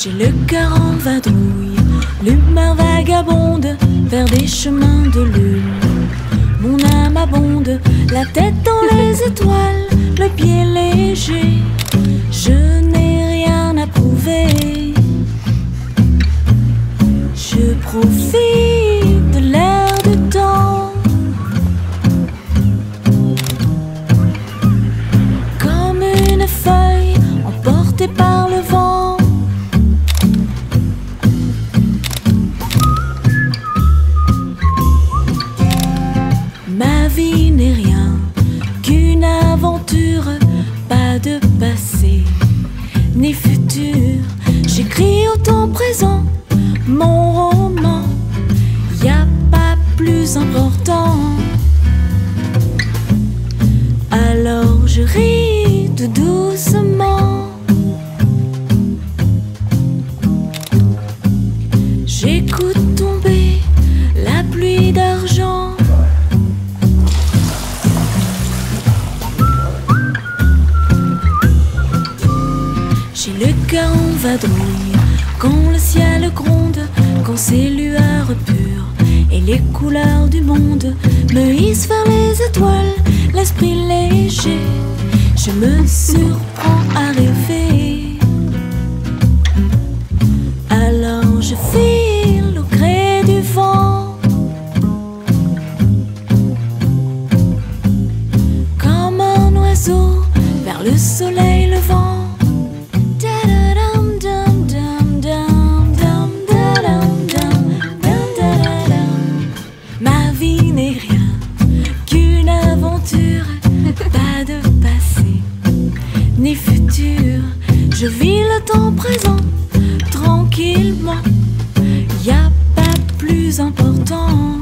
J'ai le cœur en vadrouille, l'humeur vagabonde vers des chemins de lune. Mon âme abonde, la tête dans les étoiles, le pied léger. Je n'ai rien à prouver. Je profite de l'air du temps, comme une feuille emportée par le vent. Ma vie n'est rien qu'une aventure, pas de passé ni futur. J'écris au temps présent mon roman, y a pas plus important. Alors je ris tout doucement. J'écoute tomber la pluie d'argent. J'ai le cœur en vadrouille quand le ciel gronde, quand ses lueurs pures et les couleurs du monde me hissent vers les étoiles, l'esprit léger. Je me surprends à rêver. Alors je file au gré du vent, comme un oiseau vers le soleil levant. Ma vie n'est rien qu'une aventure, pas de passé ni futur. Je vis le temps présent tranquillement, y a pas plus important.